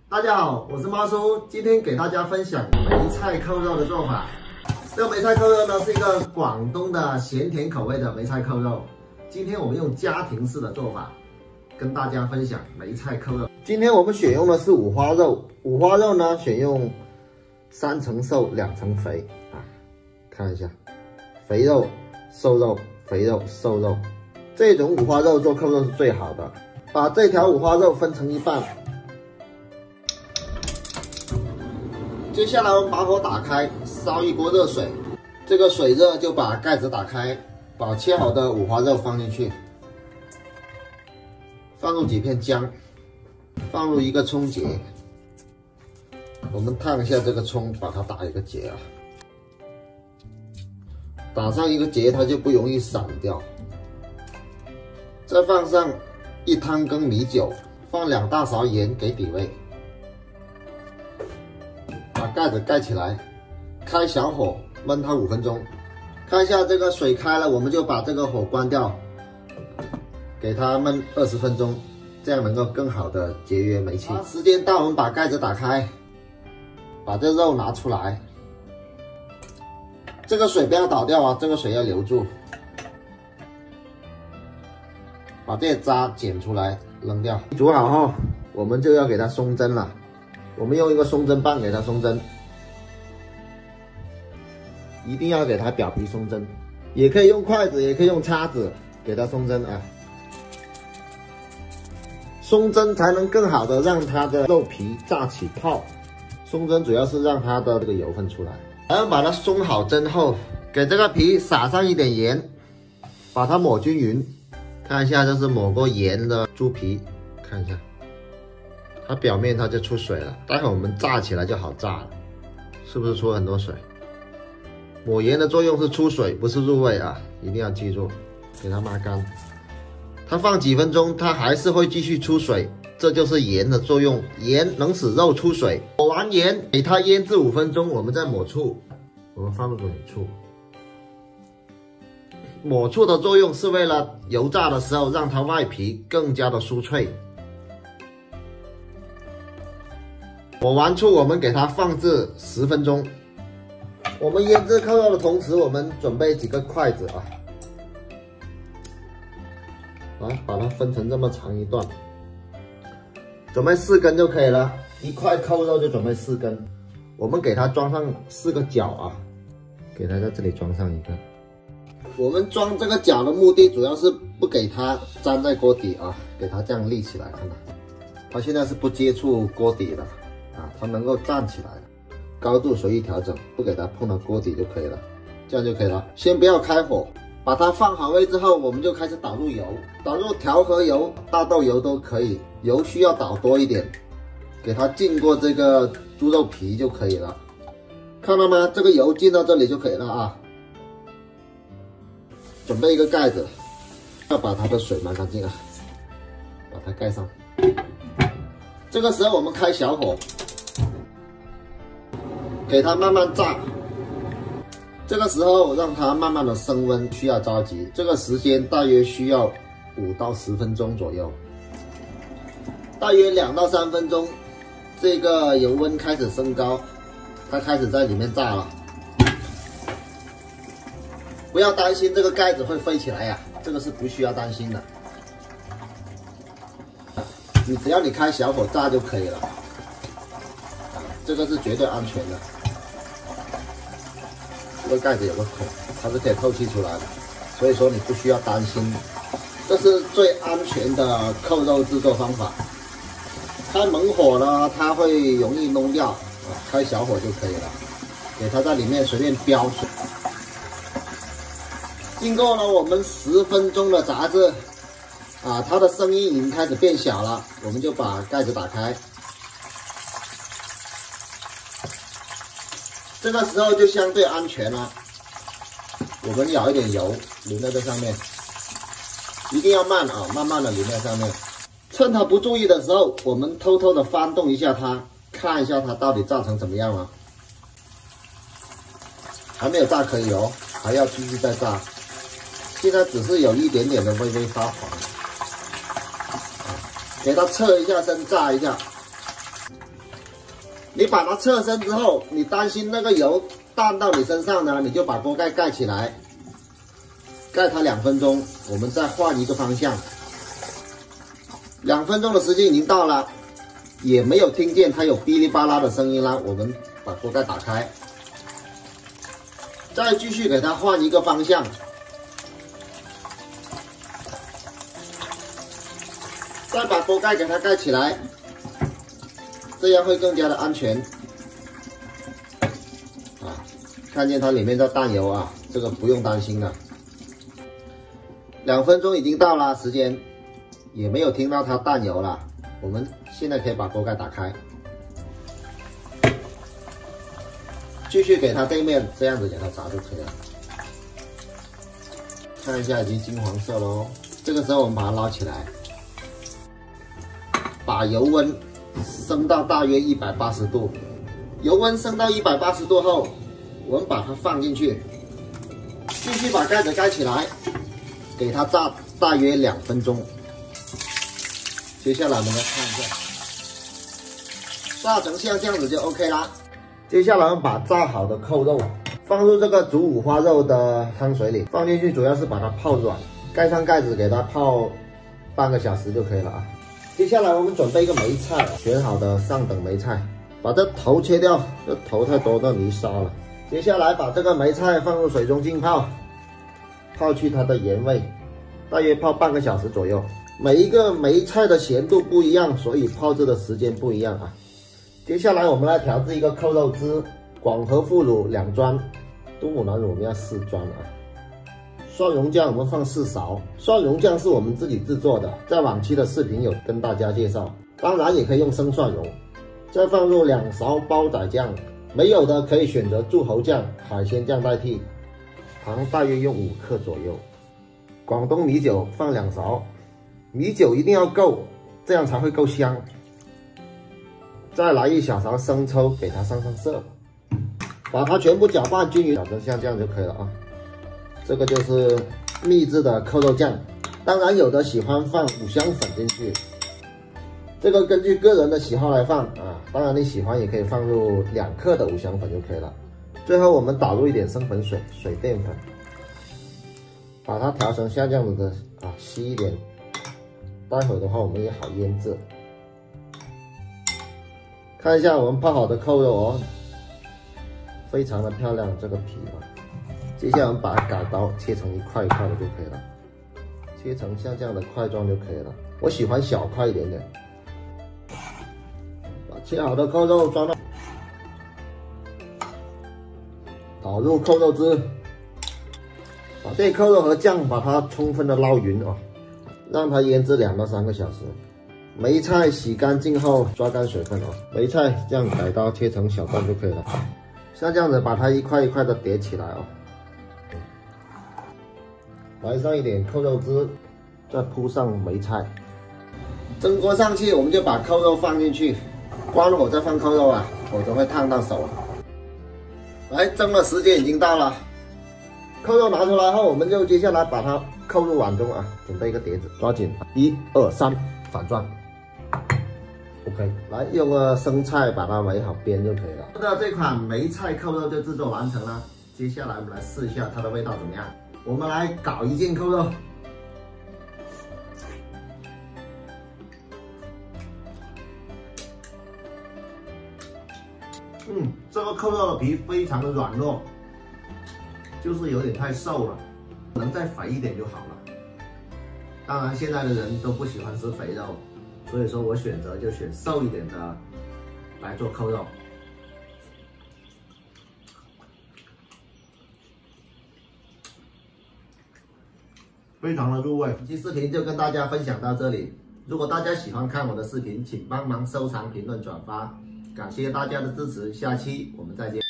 大家好，我是猫叔，今天给大家分享梅菜扣肉的做法。这个梅菜扣肉呢是一个广东的咸甜口味的梅菜扣肉。今天我们用家庭式的做法，跟大家分享梅菜扣肉。今天我们选用的是五花肉，五花肉呢选用3层瘦2层肥啊，看一下，肥肉、瘦肉、肥肉、瘦肉，这种五花肉做扣肉是最好的。把这条五花肉分成一半。接下来我们把火打开，烧一锅热水。这个水热就把盖子打开，把切好的五花肉放进去，放入几片姜，放入一个葱节。我们烫一下这个葱，把它打一个结啊，打上一个结，它就不容易散掉。再放上1汤羹米酒，放2大勺盐给底味。把盖子盖起来，开小火焖它5分钟。看一下这个水开了，我们就把这个火关掉，给它焖20分钟，这样能够更好的节约煤气。时间到，我们把盖子打开，把这肉拿出来。这个水不要倒掉啊，这个水要留住。把这些渣剪出来扔掉。煮好后，我们就要给它松针了。我们用一个松针棒给它松针，一定要给它表皮松针，也可以用筷子，也可以用叉子给它松针啊。松针才能更好的让它的肉皮炸起泡。松针主要是让它的这个油分出来。然后把它松好针后，给这个皮撒上一点盐，把它抹均匀。看一下，这是抹过盐的猪皮，看一下。它表面它就出水了，待会我们炸起来就好炸了，是不是出很多水？抹盐的作用是出水，不是入味啊，一定要记住，给它抹干。它放几分钟，它还是会继续出水，这就是盐的作用，盐能使肉出水。抹完盐，给它腌制5分钟，我们再抹醋，我们放入点醋。抹醋的作用是为了油炸的时候让它外皮更加的酥脆。抹完醋，我们给它放置10分钟。我们腌制扣肉的同时，我们准备几个筷子啊，来把它分成这么长一段，准备4根就可以了。一块扣肉就准备4根，我们给它装上4个角啊，给它在这里装上一个。我们装这个角的目的主要是不给它粘在锅底啊，给它这样立起来，看到，它现在是不接触锅底的。啊，它能够站起来的，高度随意调整，不给它碰到锅底就可以了，这样就可以了。先不要开火，把它放好位之后，我们就开始倒入油，倒入调和油、大豆油都可以，油需要倒多一点，给它浸过这个猪肉皮就可以了。看到吗？这个油浸到这里就可以了啊。准备一个盖子，要把它的水抹干净啊，把它盖上。这个时候我们开小火。给它慢慢炸，这个时候让它慢慢的升温，需要着急。这个时间大约需要5到10分钟左右，大约2到3分钟，这个油温开始升高，它开始在里面炸了。不要担心这个盖子会飞起来呀，这个是不需要担心的。只要你开小火炸就可以了，这个是绝对安全的。这个盖子有个孔，它是可以透气出来的，所以说你不需要担心，这是最安全的扣肉制作方法。开猛火呢，它会容易弄掉，开小火就可以了，给它在里面随便飙水。经过了我们10分钟的炸制，啊，它的声音已经开始变小了，我们就把盖子打开。这个时候就相对安全了。我们舀一点油淋在这上面，一定要慢啊，慢慢的淋在上面。趁它不注意的时候，我们偷偷的翻动一下它，看一下它到底炸成怎么样了。还没有炸可以哦，还要继续再炸。现在只是有一点点的微微发黄，给它侧一下身炸一下。 你把它侧身之后，你担心那个油弹到你身上呢，你就把锅盖盖起来，盖它2分钟，我们再换一个方向。2分钟的时间已经到了，也没有听见它有哔哩吧啦的声音啦，我们把锅盖打开，再继续给它换一个方向。再把锅盖给它盖起来，这样会更加的安全。啊，看见它里面的弹油啊，这个不用担心了。2分钟已经到了，时间也没有听到它弹油了。我们现在可以把锅盖打开，继续给它对面这样子给它炸就可以了。看一下已经金黄色了哦，这个时候我们把它捞起来。把油温升到大约180度，油温升到180度后，我们把它放进去，继续把盖子盖起来，给它炸大约2分钟。接下来我们来看一下，炸成像这样子就 OK 啦。接下来我们把炸好的扣肉放入这个煮五花肉的汤水里，放进去主要是把它泡软，盖上盖子给它泡半个小时就可以了啊。接下来我们准备一个梅菜，选好的上等梅菜，把这头切掉，这头太多的泥沙了。接下来把这个梅菜放入水中浸泡，泡去它的盐味，大约泡半个小时左右。每一个梅菜的咸度不一样，所以泡制的时间不一样啊。接下来我们来调制一个扣肉汁，广和腐乳2砖，都姆南乳我们要4砖啊。蒜蓉酱我们放4勺，蒜蓉酱是我们自己制作的，在往期的视频有跟大家介绍，当然也可以用生蒜蓉。再放入2勺煲仔酱，没有的可以选择柱侯酱、海鲜酱代替。糖大约用5克左右。广东米酒放2勺，米酒一定要够，这样才会够香。再来1小勺生抽，给它上色，把它全部搅拌均匀，搅成像这样就可以了啊。这个就是秘制的扣肉酱，当然有的喜欢放五香粉进去，这个根据个人的喜好来放啊。当然你喜欢也可以放入2克的五香粉就可以了。最后我们打入一点生粉水、水淀粉，把它调成像这样子的啊，稀一点。待会的话我们也好腌制。看一下我们泡好的扣肉哦，非常的漂亮，这个皮啊。接下来我们把它改刀切成一块一块的就可以了，切成像这样的块状就可以了。我喜欢小块一点点。把切好的扣肉装到，倒入扣肉汁，把这扣肉和酱把它充分的捞匀哦，让它腌制2到3个小时。梅菜洗干净后抓干水分哦，梅菜这样改刀切成小段就可以了，像这样子把它一块一块的叠起来哦。来上一点扣肉汁，再铺上梅菜。蒸锅上去，我们就把扣肉放进去，关火再放扣肉啊，否则会烫到手。来，蒸的时间已经到了，扣肉拿出来后，我们就接下来把它扣入碗中啊，准备一个碟子，抓紧，1、2、3，反转。OK， 来用个生菜把它围好边就可以了。那这款梅菜扣肉就制作完成了。接下来我们来试一下它的味道怎么样。我们来搞一件扣肉，这个扣肉的皮非常的软糯，就是有点太瘦了，能再肥一点就好了。当然现在的人都不喜欢吃肥肉，所以说我选择就选瘦一点的来做扣肉。非常的入味。本期视频就跟大家分享到这里。如果大家喜欢看我的视频，请帮忙收藏、评论、转发，感谢大家的支持。下期我们再见。